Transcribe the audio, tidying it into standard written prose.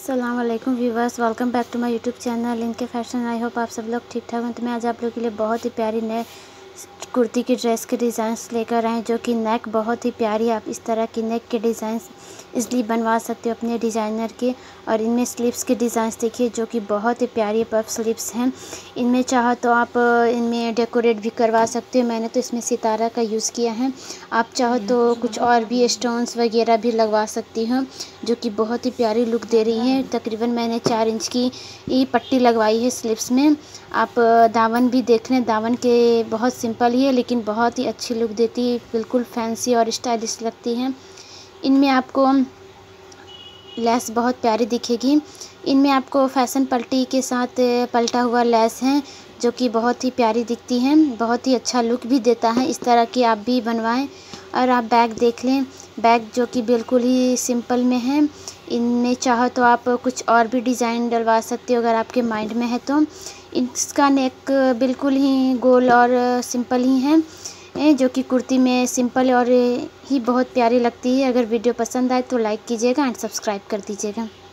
अस्सलाम वालेकुम viewers, welcome back to my YouTube channel इनके फैशन। आई होप आप सब लोग ठीक ठाक हैं। तो मैं आज आप लोगों के लिए बहुत ही प्यारी नए कुर्ती की ड्रेस के डिज़ाइंस लेकर आए, जो कि नेक बहुत ही प्यारी। आप इस तरह की नेक के डिज़ाइंस इसलिए बनवा सकते हो अपने डिज़ाइनर के। और इनमें स्लीव्स के डिज़ाइंस देखिए, जो कि बहुत ही प्यारी पफ स्लीव्स हैं। इनमें चाहो तो आप इनमें डेकोरेट भी करवा सकते हो। मैंने तो इसमें सितारा का यूज़ किया है। आप चाहो तो कुछ और भी स्टोन्स वगैरह भी लगवा सकती हो, जो कि बहुत ही प्यारी लुक दे रही है। तकरीबन मैंने 4 इंच की पट्टी लगवाई है स्लीव्स में। आप दामन भी देख लें, दामन के बहुत सिंपल ही है लेकिन बहुत ही अच्छी लुक देती है, बिल्कुल फैंसी और स्टाइलिश लगती है। इनमें आपको लेस बहुत प्यारी दिखेगी। इनमें आपको फैशन पट्टी के साथ पलटा हुआ लेस है, जो कि बहुत ही प्यारी दिखती है, बहुत ही अच्छा लुक भी देता है। इस तरह की आप भी बनवाएं। और आप बैग देख लें, बैग जो कि बिल्कुल ही सिंपल में है। इनमें चाहो तो आप कुछ और भी डिज़ाइन डलवा सकते हो अगर आपके माइंड में है तो। इसका नेक बिल्कुल ही गोल और सिंपल ही है, जो कि कुर्ती में सिंपल और ही बहुत प्यारी लगती है। अगर वीडियो पसंद आए तो लाइक कीजिएगा एंड सब्सक्राइब कर दीजिएगा।